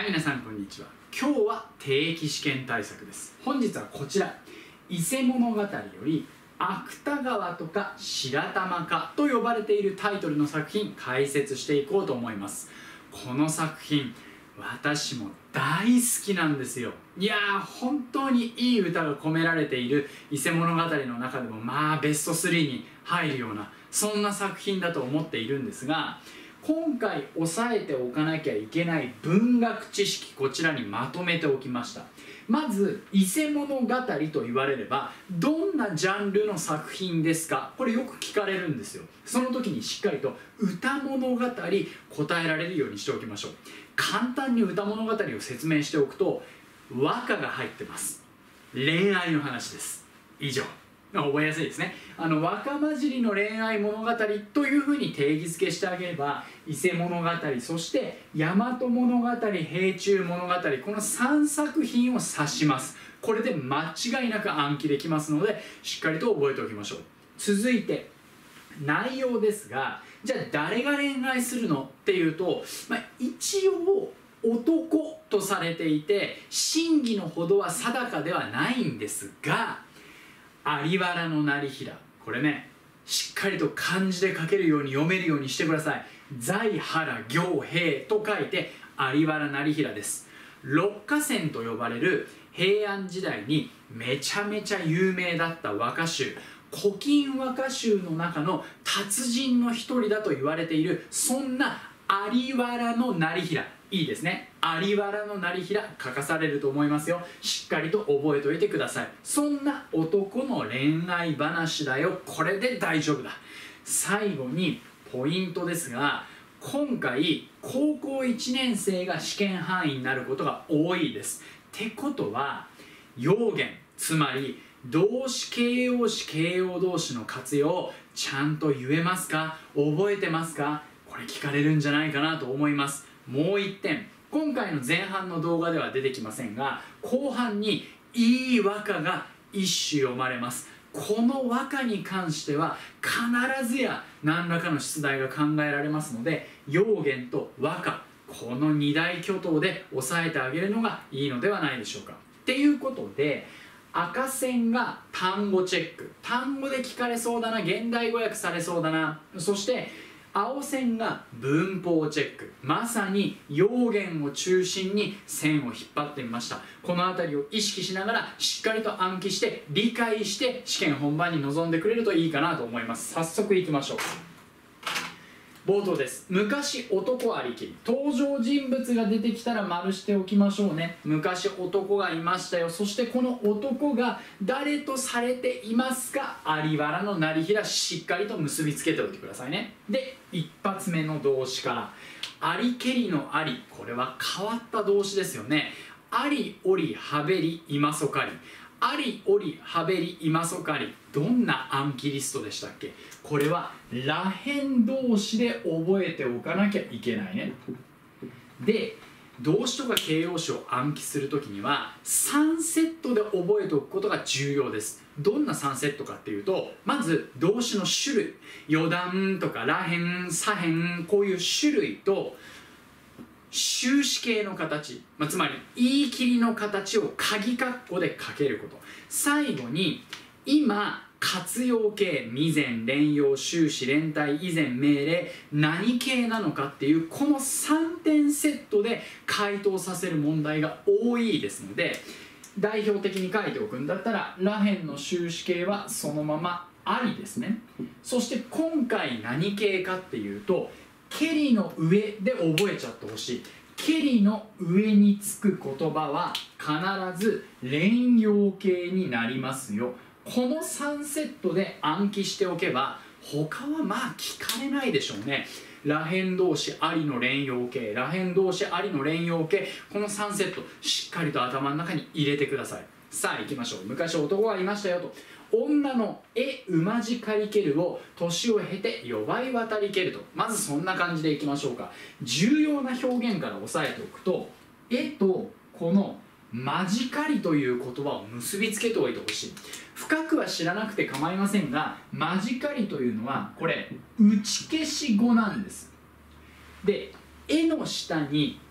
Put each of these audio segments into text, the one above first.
皆さんこんにちは。今日は定期試験対策です。本日はこちら、伊勢物語より芥川とか白玉かと呼ばれているタイトルの作品解説していこうと思います。この作品私も大好きなんですよ。いやー、本当にいい歌が込められている伊勢物語の中でもベスト3に入るようなそんな作品だと思っているんですが、今回押さえておかなきゃいけない文学知識、こちらにまとめておきました。まず伊勢物語と言われればどんなジャンルの作品ですか、これよく聞かれるんですよ。その時にしっかりと歌物語答えられるようにしておきましょう。簡単に歌物語を説明しておくと、和歌が入ってます。恋愛の話です。以上。覚えやすいですね。和歌混じりの恋愛物語というふうに定義づけしてあげれば、伊勢物語、そして大和物語、平中物語、この3作品を指します。これで間違いなく暗記できますので、しっかりと覚えておきましょう。続いて内容ですが、じゃあ誰が恋愛するのっていうと、一応男とされていて真偽のほどは定かではないんですが、有原業平、これね、しっかりと漢字で書けるように読めるようにしてください。財原行平と書いて有原業平です。六歌仙と呼ばれる平安時代にめちゃめちゃ有名だった和歌集、古今和歌集の中の達人の一人だと言われている、そんな有原業平、いいですね、有原業平書かされると思いますよ。しっかりと覚えておいてください。そんな男の恋愛話だよ、これで大丈夫だ。最後にポイントですが、今回高校1年生が試験範囲になることが多いです。ってことは用言、つまり動詞形容詞形容動詞の活用をちゃんと言えますか、覚えてますか、これ聞かれるんじゃないかなと思います。もう一点、今回の前半の動画では出てきませんが、後半にいい和歌が一首読まれます。この和歌に関しては必ずや何らかの出題が考えられますので、用言と和歌、この二大巨頭で押さえてあげるのがいいのではないでしょうか。っていうことで、赤線が単語チェック、単語で聞かれそうだな、現代語訳されそうだな、そして青線が文法チェック、まさに用言を中心に線を引っ張ってみました。この辺りを意識しながらしっかりと暗記して理解して試験本番に臨んでくれるといいかなと思います。早速いきましょう。冒頭です。昔男ありきり、登場人物が出てきたら丸しておきましょうね。昔男がいましたよ。そしてこの男が誰とされていますか、有原業平、しっかりと結びつけておいてくださいね。で、一発目の動詞から、ありけりのあり、これは変わった動詞ですよね。ありおりはべり今そかり、ありおりはべり今そかり、どんな暗記リストでしたっけ。これはらへん動詞で覚えておかなきゃいけないね。で、動詞とか形容詞を暗記するときには3セットで覚えておくことが重要です。どんな3セットかっていうと、まず動詞の種類、余談とからへん、さへん、こういう種類と終止形の形、つまり言い切りの形を鍵括弧で書けること。最後に今活用形、未然、連用、終始、連帯、以前、命令、何形なのかっていうこの3点セットで回答させる問題が多いですので、代表的に書いておくんだったららへんの終止形はそのままありですね。そして今回何形かっていうと、けりの上で覚えちゃってほしい。けりの上につく言葉は必ず連用形になりますよ。この3セットで暗記しておけば他は聞かれないでしょうね。らへん動詞ありの連用形、らへん動詞ありの連用形、この3セットしっかりと頭の中に入れてください。さあ行きましょう。昔男がいましたよと。女の馬じかりけるを年を経て弱い渡りけると。まずそんな感じでいきましょうか。重要な表現から押さえておくと、とこの間近りという言葉を結びつけておいてほしい。深くは知らなくて構いませんが、間近りというのはこれ打ち消し語なんです。で、の下に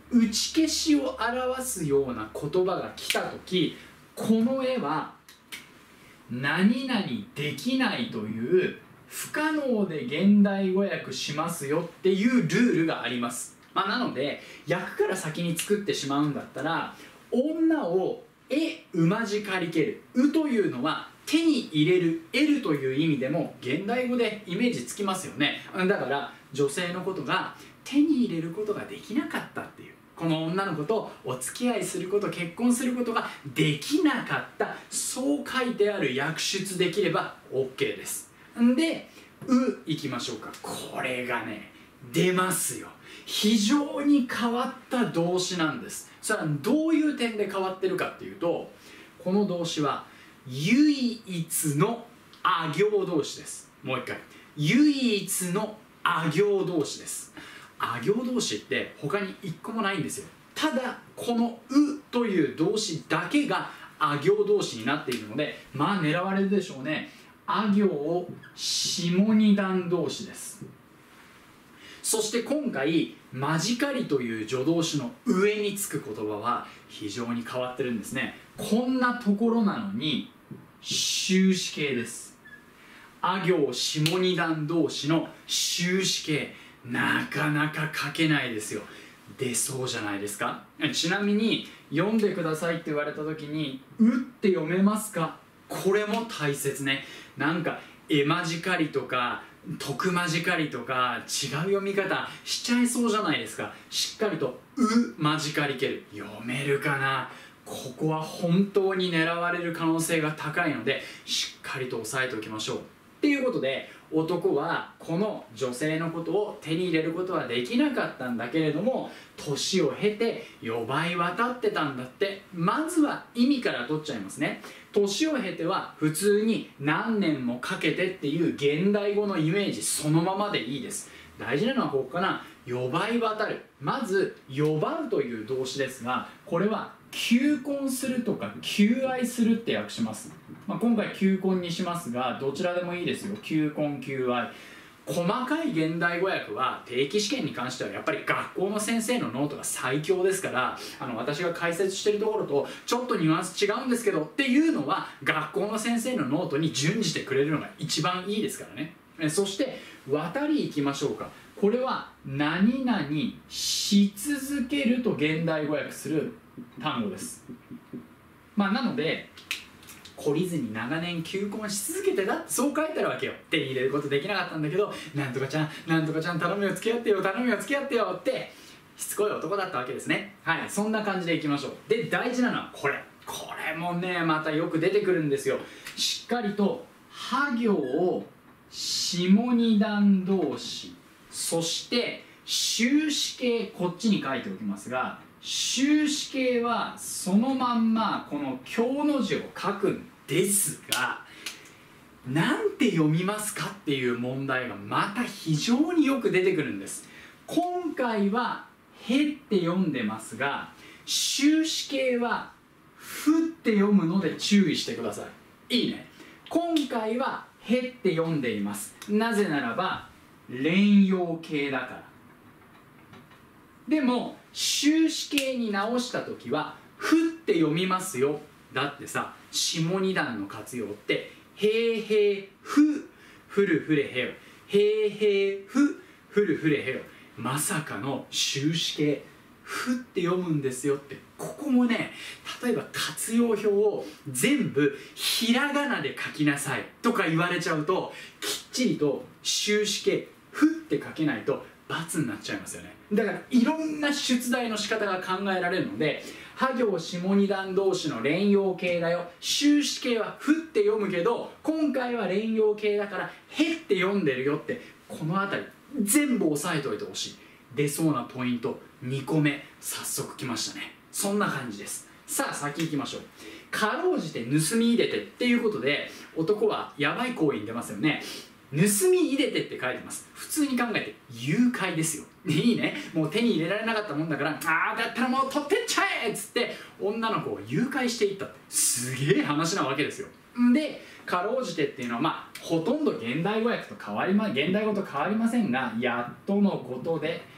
打ち消しを表すような言葉が来た時、この絵は何々できないという不可能で現代語訳しますよっていうルールがあります。なので訳から先に作ってしまうんだったら、女を馬じかりける、というのは手に入れる、得るという意味でも現代語でイメージつきますよね。だから女性のことが手に入れることができなかったっていう、この女の子とお付き合いすること、結婚することができなかった、そう書いてある訳出できれば OK です。でいきましょうか。これがね出ますよ。非常に変わった動詞なんです。さあどういう点で変わってるかっていうと、この動詞は唯一のあ行動詞です。もう一回、唯一のあ行動詞です。あ行動詞って他に一個もないんですよ。ただこの「う」という動詞だけがあ行動詞になっているので、狙われるでしょうね。あ行下二段動詞です。そして今回「まじかり」という助動詞の上につく言葉は非常に変わってるんですね。こんなところなのに終止形です。あ行下二段動詞の終止形、なかなか書けないですよ。出そうじゃないですか。ちなみに読んでくださいって言われた時に「う」って読めますか？これも大切ね。なんか絵まじかりとか徳まじかりとか違う読み方しちゃいそうじゃないですか。しっかりと「う」まじかりける、読めるかな。ここは本当に狙われる可能性が高いので、しっかりと押さえておきましょう。っていうことで、男はこの女性のことを手に入れることはできなかったんだけれども、年を経て呼ばい渡ってたんだって。まずは意味から取っちゃいますね。年を経ては普通に何年もかけてっていう現代語のイメージそのままでいいです。大事なのはここかな。呼ばい渡る。まず呼ばうという動詞ですが、これは求婚するとか求愛するって訳します。今回求婚にしますが、どちらでもいいですよ。求婚求愛。細かい現代語訳は定期試験に関してはやっぱり学校の先生のノートが最強ですから、私が解説しているところとちょっとニュアンス違うんですけどっていうのは学校の先生のノートに準じてくれるのが一番いいですからね。そして渡りいきましょうか。これは何々し続けると現代語訳する単語です。なので懲りずに長年求婚し続けてたってそう書いてあるわけよ。手に入れることできなかったんだけど、なんとかちゃんなんとかちゃん頼むよ付き合ってよ頼むよ付き合ってよってしつこい男だったわけですね。はい、そんな感じでいきましょう。で大事なのはこれもねまたよく出てくるんですよ。しっかりとは行を下二段動詞、そして終止形、こっちに書いておきますが、終止形はそのまんまこの強の字を書くんですが、なんて読みますかっていう問題がまた非常によく出てくるんです。今回は「へ」って読んでますが、終止形は「ふ」って読むので注意してください。いいね。今回は「へ」って読んでいます。なぜならば連用形だから。でも終止形に直した時は「ふ」って読みますよ。だってさ、下二段の活用って「へいへいふ」ふるふれへよ、へいへいふふるふれへよ、まさかの終止形「ふ」って読むんですよって。ここもね、例えば活用表を全部ひらがなで書きなさいとか言われちゃうと、きっちりと終止形「ふ」って書けないと×になっちゃいますよね。だからいろんな出題の仕方が考えられるので、は行下二段動詞の連用形だよ、終止形は「ふ」って読むけど今回は連用形だから「へ」って読んでるよって、この辺り全部押さえておいてほしい。出そうなポイント2個目早速きましたね。そんな感じです。さあ先行きましょう。かろうじて盗み入れてっていうことで、男はやばい行為に出ますよね。盗み入れてって書いてます。普通に考えて誘拐ですよ。いいね。もう手に入れられなかったもんだから、ああだったらもう取ってっちゃえっつって女の子を誘拐していったって、すげえ話なわけですよ。でかろうじてっていうのはほとんど現代語訳と現代語と変わりませんが、やっとのことで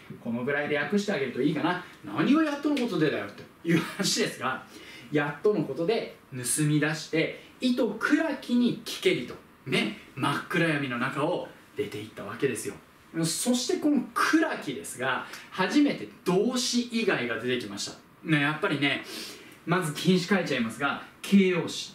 このぐらいで訳してあげるといいかな。何がやっとのことでだよっていう話ですが、やっとのことで盗み出して糸暗きに聞けりとね、真っ暗闇の中を出ていったわけですよ。そしてこの暗きですが、初めて動詞以外が出てきました、ね、やっぱりね、まず禁止書いちゃいますが、形容詞、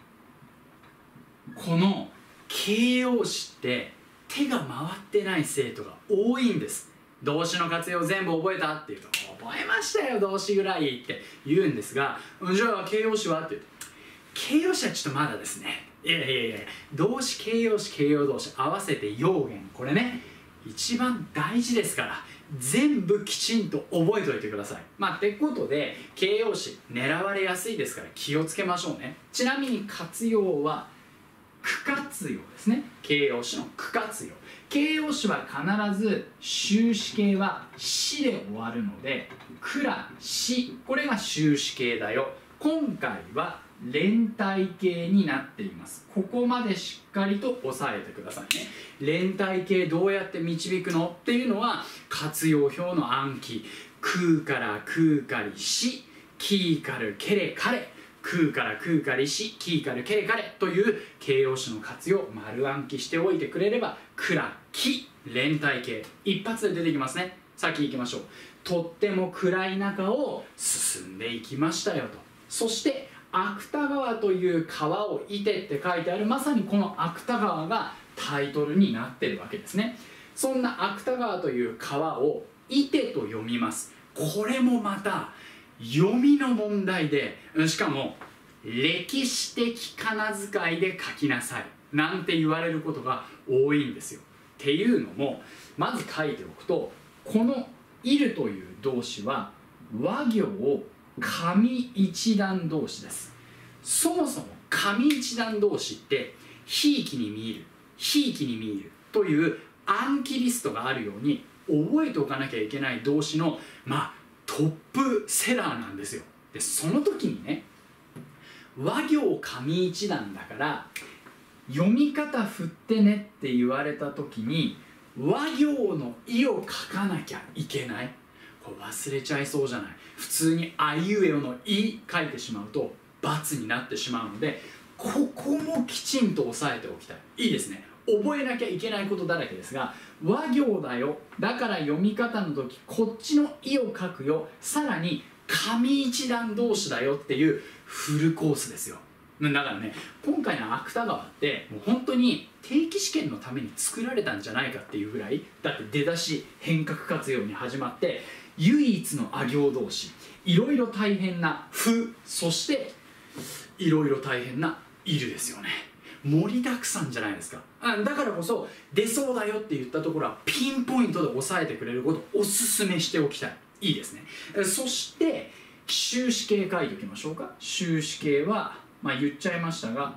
この形容詞って手が回ってない生徒が多いんです。動詞の活用全部覚えたって言うと、覚えましたよ動詞ぐらいって言うんですが、じゃあ形容詞はって言うと、形容詞はちょっとまだですね。いや動詞、形容詞、形容動詞合わせて用言、これね一番大事ですから、全部きちんと覚えておいてください。ってことで形容詞狙われやすいですから気をつけましょうね。ちなみに活用は句活用ですね。形容詞の句活用、形容詞は必ず終止形は「し」で終わるので、くらし、これが終止形だよ。今回は連帯形になっています。ここまでしっかりと押さえてくださいね。連帯形どうやって導くのっていうのは、活用表の暗記、空から空かりし、キーかるけれかれ、空から空かりし、キーかるけれかれという形容詞の活用、丸暗記しておいてくれれば、くらき、連帯形一発で出てきますね。先行きましょう。とっても暗い中を進んでいきましたよと。そして芥川という川をいてって書いてある、まさにこの芥川がタイトルになってるわけですね。そんな芥川という川をいてと読みます。これもまた読みの問題で、しかも歴史的仮名遣いで書きなさいなんて言われることが多いんですよ。っていうのも、まず書いておくと、この「いる」という動詞は和行上一段動詞です。そもそも上一段動詞ってひいきに見える、ひいきに見えるという暗記リストがあるように覚えておかなきゃいけない動詞のトップセラーなんですよ。でその時にね、和行上一段だから読み方振ってねって言われた時に和行の「い」を書かなきゃいけない。これ忘れちゃいそうじゃない。普通に「あいうえお」の「い」書いてしまうと×になってしまうので、ここもきちんと押さえておきたい。いいですね。覚えなきゃいけないことだらけですが、和行だよ、だから読み方の時こっちの「い」を書くよ、さらに上一段動詞だよっていうフルコースですよ。だからね、今回の芥川ってもう本当に定期試験のために作られたんじゃないかっていうぐらい、だって出だし変革活用に始まって唯一のあ行動詞、いろいろ大変な「ふ」、そしていろいろ大変な「いる」ですよね。盛りだくさんじゃないですか。だからこそ出そうだよって言ったところはピンポイントで押さえてくれることをおすすめしておきたい。いいですね。そして終止形書いておきましょうか。終止形は言っちゃいましたが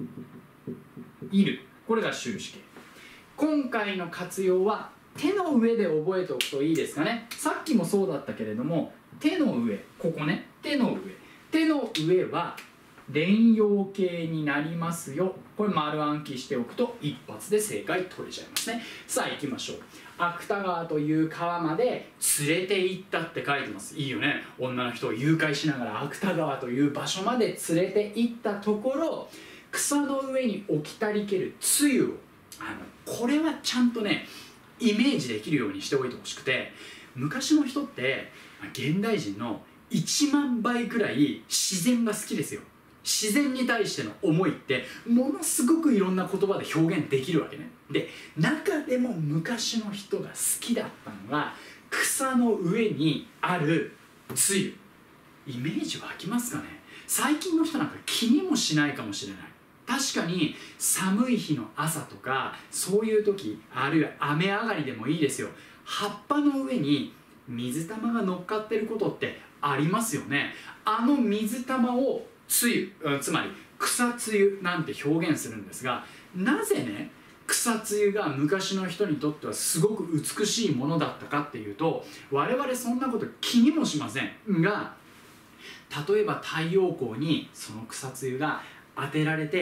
「いる」、これが終止形。今回の活用は手の上で覚えておくといいですかね。さっきもそうだったけれども、手の上、ここね、手の上は連用形になりますよ。これ丸暗記しておくと一発で正解取れちゃいますね。さあ行きましょう。芥川という川まで連れて行ったって書いてます。いいよね。女の人を誘拐しながら芥川という場所まで連れて行ったところ、草の上に置きたりけるつゆを、これはちゃんとねイメージできるようにしておいてほしくて、昔の人って現代人の1万倍くらい自然が好きですよ。自然に対しての思いってものすごくいろんな言葉で表現できるわけね。で中でも昔の人が好きだったのが草の上にあるつゆ。イメージ湧きますかね。最近の人なんか気にもしないかもしれない。確かに寒い日の朝とかそういう時、あるいは雨上がりでもいいですよ、葉っぱの上に水玉が乗っかってることってありますよね。あの水玉をつゆ、つまり草つゆなんて表現するんですが、なぜね草つゆが昔の人にとってはすごく美しいものだったかっていうと、我々そんなこと気にもしませんが、例えば太陽光にその草つゆが当てられて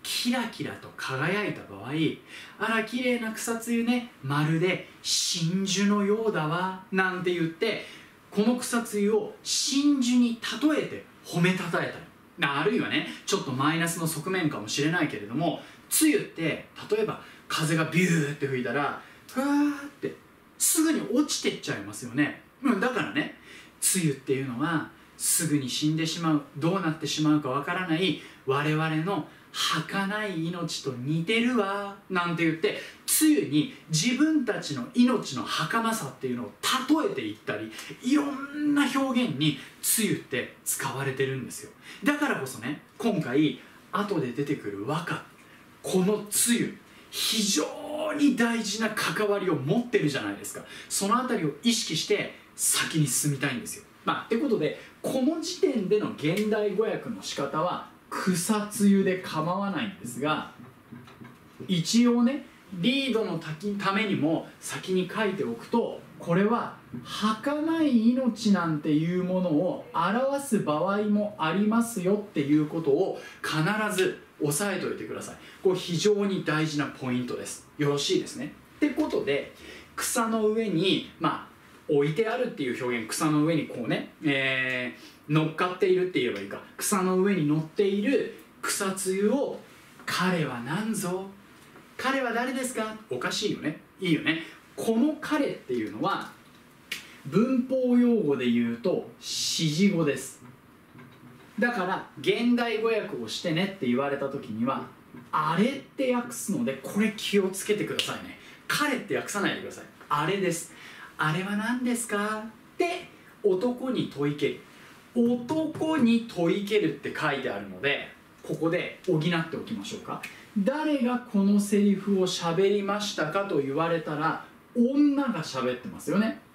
キラキラと輝いた場合、あら綺麗な草露ね、まるで真珠のようだわなんて言って、この草露を真珠に例えて褒めたたえたり、あるいはねちょっとマイナスの側面かもしれないけれども、露って例えば風がビューって吹いたらふわーってすぐに落ちてっちゃいますよね。だからね、梅雨っていうのはすぐに死んでしまう、どうなってしまうかわからない我々の儚い命と似てるわなんて言って、梅雨に自分たちの命の儚さっていうのを例えていったり、いろんな表現に梅雨って使われてるんですよ。だからこそね、今回後で出てくる和歌、この梅雨非常に大事な関わりを持ってるじゃないですか。そのあたりを意識して先に進みたいんですよ。ってことで、この時点での現代語訳の仕方は草梅雨で構わないんですが、一応ねリードのためにも先に書いておくと、これは儚い命なんていうものを表す場合もありますよっていうことを必ず押さえておいてください。これ非常に大事なポイントです。よろしいですね。ってことで、草の上に置いてあるっていう表現、草の上にこうね、乗っかっているって言えばいいか、草の上に乗っている草露を彼は何ぞ、彼は誰ですか、おかしいよね、いいよね。この彼っていうのは文法用語で言うと指示語です。だから現代語訳をしてねって言われた時にはあれって訳すので、これ気をつけてくださいね。彼って訳さないでください。あれです。あれは何ですかって男に問いける、男に問いけるって書いてあるので、ここで補っておきましょうか。誰がこのセリフを喋りましたかと言われたら、女が喋ってますよね。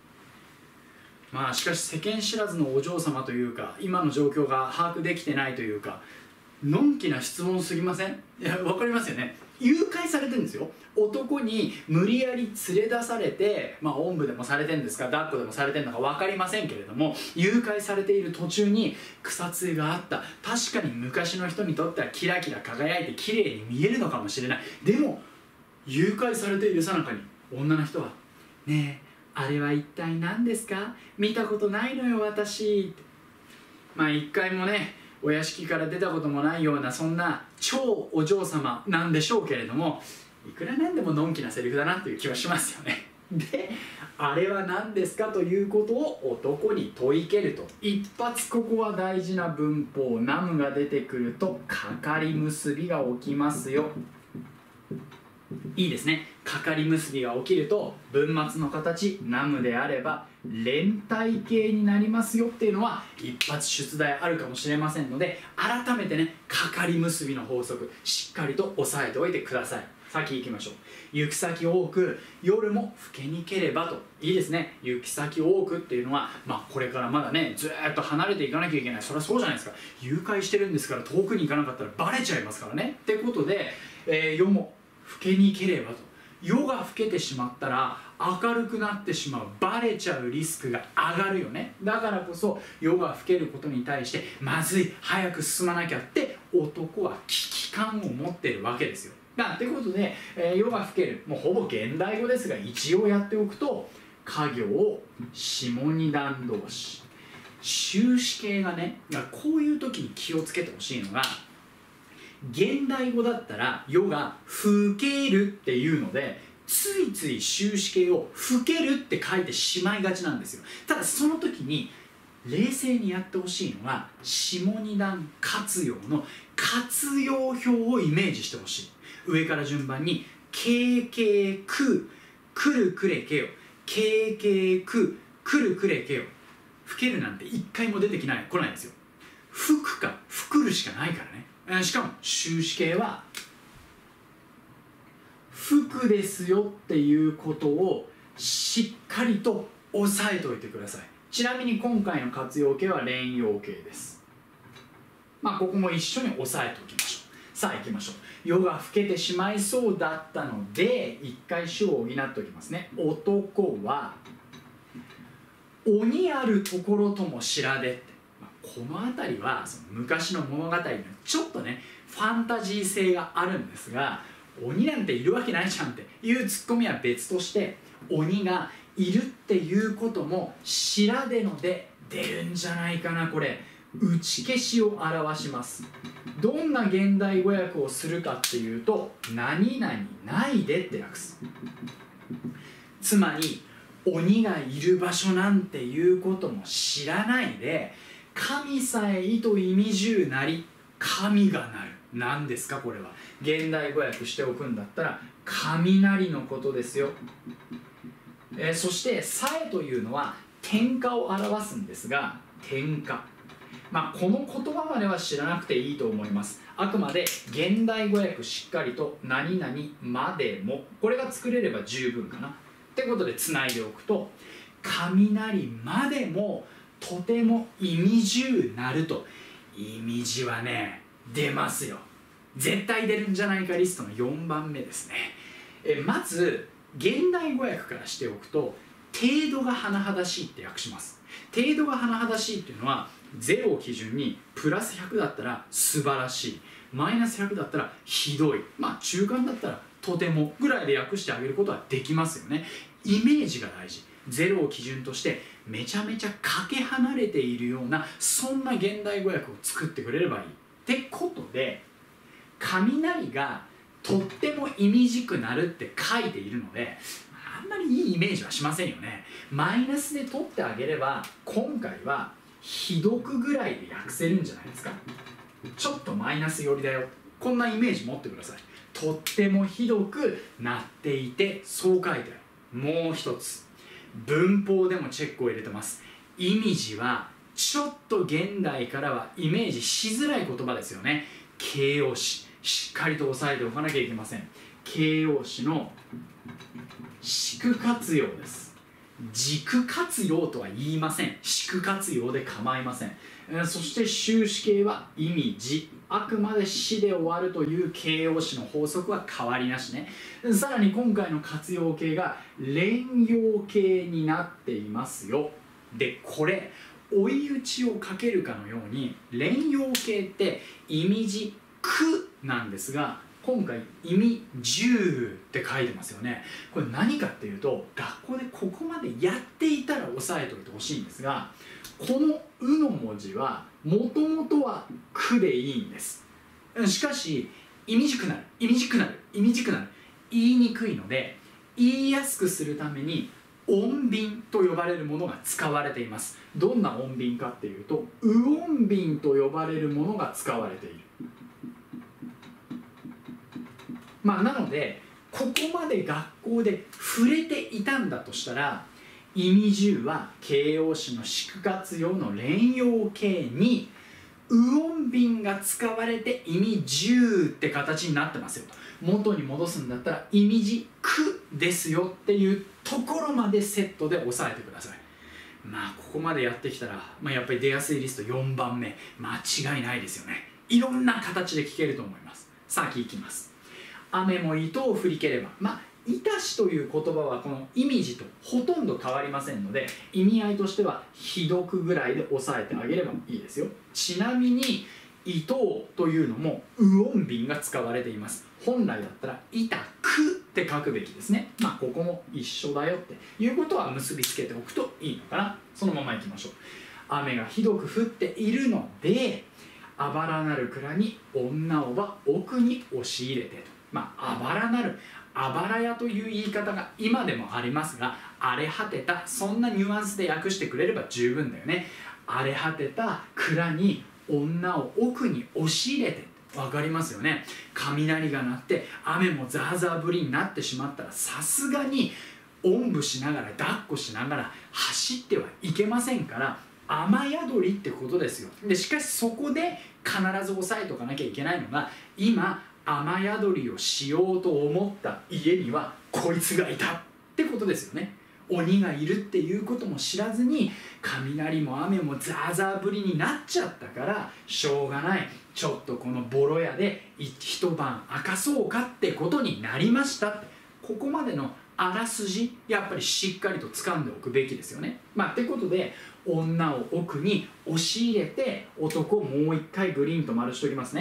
しかし世間知らずのお嬢様というか、今の状況が把握できてないというか、のんきな質問すぎません？いや、分かりますよね。誘拐されてるんですよ。男に無理やり連れ出されて、おんぶでもされてるんですか、抱っこでもされてるのか分かりませんけれども、誘拐されている途中に草露があった。確かに昔の人にとってはキラキラ輝いて綺麗に見えるのかもしれない。でも誘拐されている最中に女の人は「ねえ、あれは一体何ですか？見たことないのよ私」って、一回もねお屋敷から出たこともないような、そんな超お嬢様なんでしょうけれども、いくらなんでものんきなセリフだなっていう気はしますよね。で、あれは何ですかということを男に問いけると、一発ここは大事な文法、ナムが出てくるとかかり結びが起きますよ。いいですね。かかり結びが起きると文末の形ナムであれば連体形になりますよっていうのは一発出題あるかもしれませんので、改めてねかかり結びの法則しっかりと押さえておいてください。先行きましょう。行き先多く夜も更けにければと。いいですね。行き先多くっていうのは、これからまだねずーっと離れていかなきゃいけない。そりゃそうじゃないですか。誘拐してるんですから遠くに行かなかったらバレちゃいますからね。ってことで、夜も更けにければと。夜が更けてしまったら明るくなってしまう、バレちゃうリスクが上がるよね。だからこそ夜が更けることに対してまずい、早く進まなきゃって男は危機感を持ってるわけですよ。ということで、夜が更ける、もうほぼ現代語ですが一応やっておくと、家行下二段動詞、終止形がね、こういう時に気をつけてほしいのが、現代語だったら夜が更けるっていうのでついつい終止形を更けるって書いてしまいがちなんですよ。ただその時に冷静にやってほしいのが、下二段活用の活用表をイメージしてほしい。上から順番にけいけいくくるくれけよ、けいけいくくるくれけよ。更けるなんて一回も出てこないんですよ。吹くか吹くるしかないからね。しかも終止形は吹くですよっていうことをしっかりと押さえておいてください。ちなみに今回の活用形は連用形です。ここも一緒に押さえておきましょう。さあ行きましょう。夜が更けてしまいそうだったので一回主を補っておきますね。男は鬼あるところとも知らでって、この辺りはその昔の物語のちょっとねファンタジー性があるんですが、鬼なんているわけないじゃんっていうツッコミは別として、鬼がいるっていうことも調べので出るんじゃないかな。これ打ち消しを表します。どんな現代語訳をするかっていうと、何々ないでって訳す。つまり鬼がいる場所なんていうことも知らないで、神さえ意と意味中なり神がなる。何ですかこれは。現代語訳しておくんだったら雷のことですよ。そしてさえというのは天下を表すんですが、天下、この言葉までは知らなくていいと思います。あくまで現代語訳しっかりと何々までも、これが作れれば十分かなってことでつないでおくと、雷までもとても意味重なると。意味字はね出ますよ。絶対出るんじゃないかリストの4番目ですね。まず現代語訳からしておくと、程度が甚だしいって訳します。程度が甚だしいっていうのは、0を基準にプラス100だったら素晴らしい、マイナス100だったらひどい、中間だったらとてもぐらいで訳してあげることはできますよね。イメージが大事。0を基準としてめちゃめちゃかけ離れているような、そんな現代語訳を作ってくれればいいってことで、雷がとっても意味軸なるって書いているので、あんまりいいイメージはしませんよね。マイナスで取ってあげれば、今回はひどくぐらいで訳せるんじゃないですか。ちょっとマイナス寄りだよ、こんなイメージ持ってください。とってもひどくなっていて、そう書いてある。もう一つ、文法でもチェックを入れてます。意味字はちょっと現代からはイメージしづらい言葉ですよね。形容詞、しっかりと押さえておかなきゃいけません。形容詞の縮活用です。軸活用とは言いません。縮活用で構いません。そして終止形は意味字、あくまで死で終わるという形容詞の法則は変わりなしね。さらに今回の活用形が連用形になっていますよ。でこれ追い打ちをかけるかのように、連用形って意味字くなんですが、今回意味10って書いてますよね。これ何かっていうと、学校でここまでやっていたら押さえておいてほしいんですが、この「う」の文字はもともとは「く」でいいんです。しかし意味軸なる、意味軸なる、意味軸なる、言いにくいので、言いやすくするために音便と呼ばれるものが使われています。どんな音便かっていうと、う音便と呼ばれるものが使われている。なのでここまで学校で触れていたんだとしたら、意味10は形容詞の縮活用の連用形にう音便が使われて意味10って形になってますよと。元に戻すんだったら意味字くですよっていうところまでセットで押さえてください。ここまでやってきたら、やっぱり出やすいリスト4番目間違いないですよね。いろんな形で聞けると思います。先いきます。雨も糸を振りければ、いたしという言葉はこの意味字とほとんど変わりませんので、意味合いとしてはひどくぐらいで押さえてあげればいいですよ。ちなみに糸というのもう音便が使われています。本来だったらいたくって書くべきですね。ここも一緒だよっていうことは結びつけておくといいのかな。そのままいきましょう。雨がひどく降っているので、あばらなる蔵に女をは奥に押し入れてと。あばらなる、あばら屋という言い方が今でもありますが、荒れ果てた、そんなニュアンスで訳してくれれば十分だよね。荒れ果てた蔵に女を奥に押し入れて、分かりますよね。雷が鳴って雨もザーザー降りになってしまったら、さすがにおんぶしながら抱っこしながら走ってはいけませんから、雨宿りってことですよ。でしかしそこで必ず押さえておかなきゃいけないのが、今雨宿りをしようと思った家にはこいつがいたってことですよね。鬼がいるっていうことも知らずに、雷も雨もザーザー降りになっちゃったからしょうがない、ちょっとこのボロ屋で一晩明かそうかってことになりましたって、ここまでのあらすじやっぱりしっかりと掴んでおくべきですよね。ってことで、女を奥に押し入れて、男をもう一回グリーンと丸しときますね。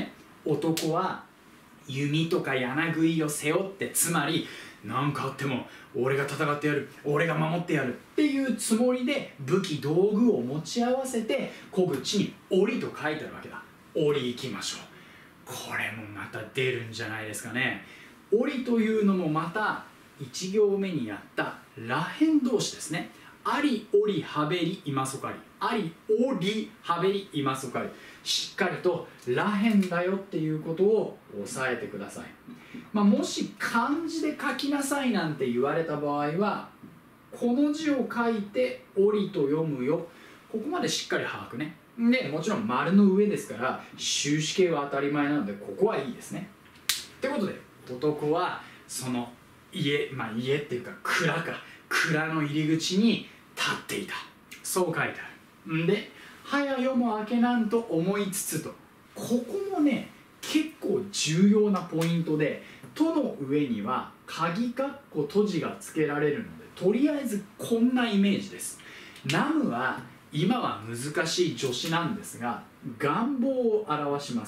男は弓とか柳杭を背負って、つまり何かあっても俺が戦ってやる、俺が守ってやるっていうつもりで武器道具を持ち合わせて、小口に檻と書いてあるわけだ。檻行きましょう。これもまた出るんじゃないですかね。檻というのもまた1行目にやったらへん動詞ですね。あり、おり、はべり、今そかり。あり、おり、はべり、今そかり。しっかりとらへんだよっていうことを押さえてください。もし漢字で書きなさいなんて言われた場合は、この字を書いておりと読むよ。ここまでしっかり把握ね。でもちろん丸の上ですから終止形は当たり前なので、ここはいいですね。ってことで男はその家、家っていうか蔵の入り口に立っていた、そう書いてある。んで早夜も明けなんと思いつつと、ここもね結構重要なポイントで、との上には鍵括弧閉じがつけられるので、とりあえずこんなイメージです。ナムは今は難しい助詞なんですが、願望を表します。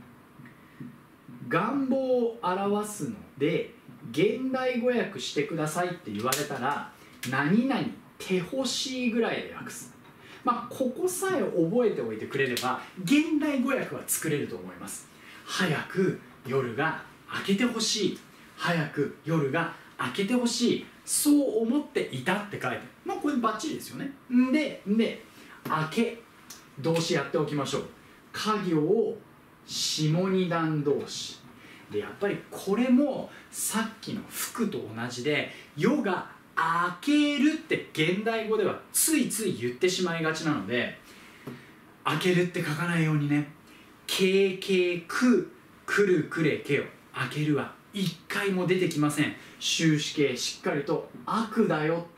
願望を表すので、現代語訳してくださいって言われたら、何々手欲しいぐらいで訳す。ここさえ覚えておいてくれれば現代語訳は作れると思います。早く夜が明けてほしい、早く夜が明けてほしい、そう思っていたって書いて、これバッチリですよね。で明け動詞やっておきましょう。家業下二段動詞で、やっぱりこれもさっきの服と同じで、夜が明けるって現代語ではついつい言ってしまいがちなので、明けるって書かないようにね。けけくくるくれけよ、明けるは一回も出てきません。終止形しっかりと悪だよ、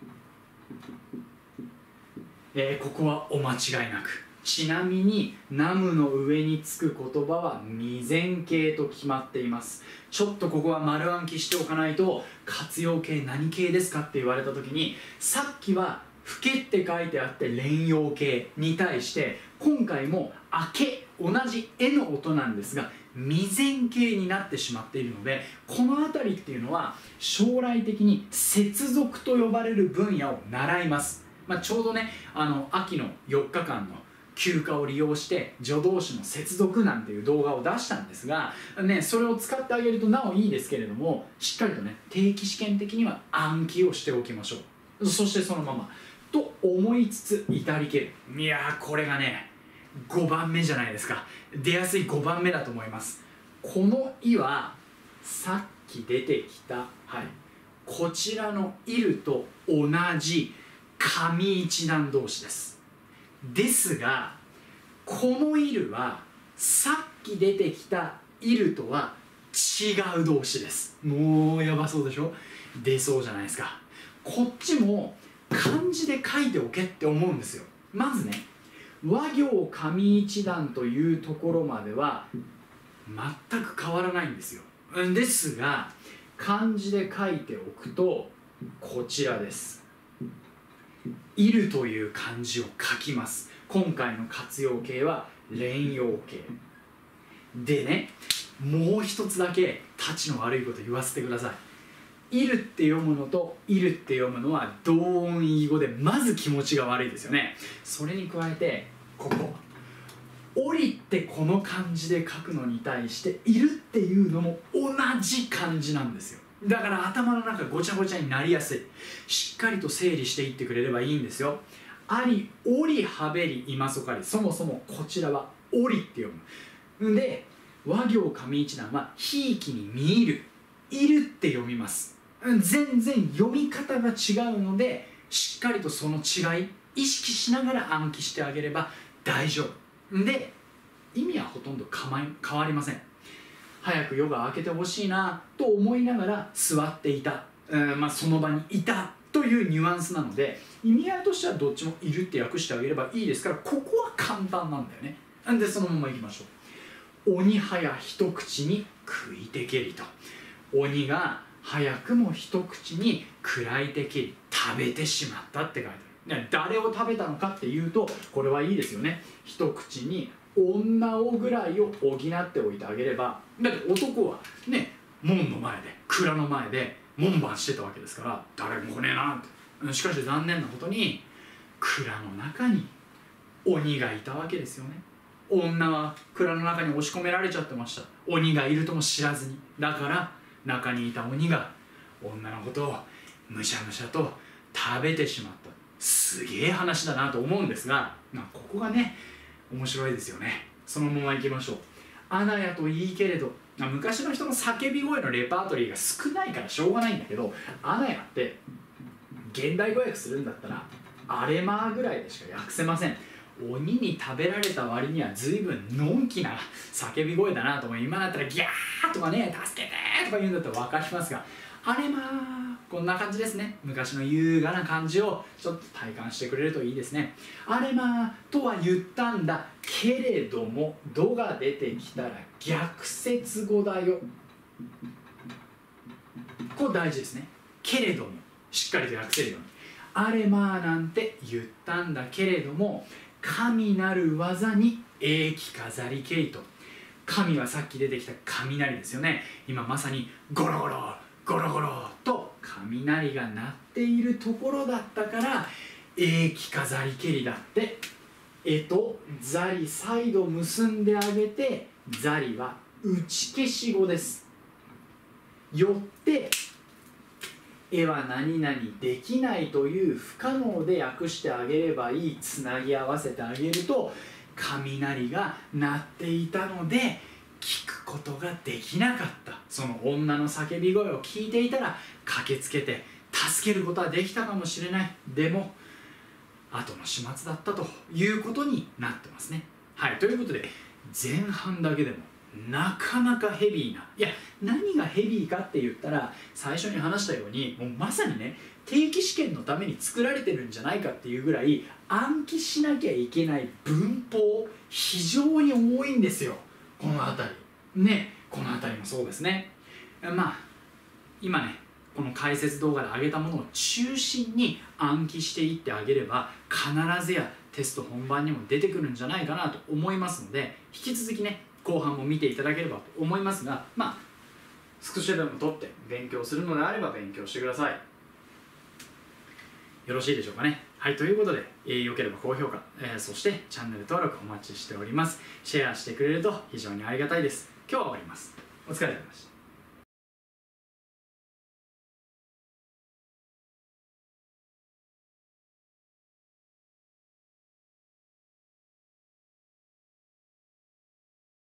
ここはお間違いなく。ちなみにナムの上につく言葉は未然形と決まっています。ちょっとここは丸暗記しておかないと、活用形何形ですかって言われた時に、さっきはふけって書いてあって連用形に対して、今回も明け同じえの音なんですが未然形になってしまっているので、この辺りっていうのは将来的に接続と呼ばれる分野を習います。ちょうどね、秋の4日間の休暇を利用して助動詞の接続なんていう動画を出したんですが、それを使ってあげるとなおいいですけれども、しっかりとね定期試験的には暗記をしておきましょう。そしてそのままと思いつつ至りける。いやー、これがね5番目じゃないですか。出やすい5番目だと思います。この「い」はさっき出てきた、こちらの「いる」と同じ上一段動詞です。ですがこの「いる」はさっき出てきた「いる」とは違う動詞です。もうやばそうでしょ。出そうじゃないですか。こっちも漢字で書いておけって思うんですよ。まずね、和行上一段というところまでは全く変わらないんですよ。ですが漢字で書いておくとこちらです。いるという漢字を書きます。今回の活用形は連用形でね、もう一つだけたちの悪いこと言わせてください。いるって読むのといるって読むのは同音異義語でまず気持ちが悪いですよね。それに加えてここおりってこの漢字で書くのに対しているっていうのも同じ漢字なんですよ。だから頭の中ごちゃごちゃになりやすい。しっかりと整理していってくれればいいんですよ。あり、おり、はべり、今そかり。そもそもこちらはおりって読む。で和行上一段はひいきに見入る、いるって読みます。全然読み方が違うので、しっかりとその違い意識しながら暗記してあげれば大丈夫で、意味はほとんど変わりません。早く夜が明けてほしいなと思いながら座っていた、その場にいたというニュアンスなので、意味合いとしてはどっちもいるって訳してあげればいいですから、ここは簡単なんだよね。でそのままいきましょう。鬼早一口に食いてけりと、鬼が早くも一口に食らいてけり、食べてしまったって書いてある。誰を食べたのかっていうと、これはいいですよね。一口に女をぐらいを補っておいてあげれば、だって男はね、門の前で蔵の前で門番してたわけですから、誰も来ねえなって。しかし残念なことに蔵の中に鬼がいたわけですよね。女は蔵の中に押し込められちゃってました。鬼がいるとも知らずに。だから中にいた鬼が女のことをむしゃむしゃと食べてしまった。すげえ話だなと思うんですが、ここがね面白いですよね。そのままいきましょう。アナヤといいけれど、昔の人の叫び声のレパートリーが少ないからしょうがないんだけど、アナヤって現代語訳するんだったらアレマーぐらいでしか訳せません。鬼に食べられた割には随分のんきな叫び声だなと思う。今だったらギャーとかね、助けてとか言うんだったら分かりますが、アレマー、こんな感じですね。昔の優雅な感じをちょっと体感してくれるといいですね。アレマーとは言ったんだけれども、ドが出てきたら逆接語だよ。これ大事ですね。けれどもしっかりと訳せるように。アレマーなんて言ったんだけれども、神なる技に永き飾りけりと。神はさっき出てきた雷ですよね。今まさにゴロゴロゴロゴロと雷が鳴っているところだったから、永き飾りけりだって。とザリ再度結んであげて、ザリは打ち消し語です。よっては何々できないという不可能で訳してあげればいい。つなぎ合わせてあげると、雷が鳴っていたので聞くことができなかった。その女の叫び声を聞いていたら駆けつけて助けることはできたかもしれない。でも後の始末だったということになってますね。はい、ということで前半だけでもなかなかヘビーな、いや何がヘビーかって言ったら、最初に話したようにもうまさにね、定期試験のために作られてるんじゃないかっていうぐらい暗記しなきゃいけない文法非常に多いんですよ、この辺りね。この辺りもそうですね。今ねこの解説動画で上げたものを中心に暗記していってあげれば、必ずやテスト本番にも出てくるんじゃないかなと思いますので、引き続きね後半も見ていただければと思いますが、スクショでも取って勉強するのであれば勉強してください。よろしいでしょうかね。はい、ということで、よければ高評価、そしてチャンネル登録お待ちしております。シェアしてくれると非常にありがたいです。今日は終わります。お疲れ様でした。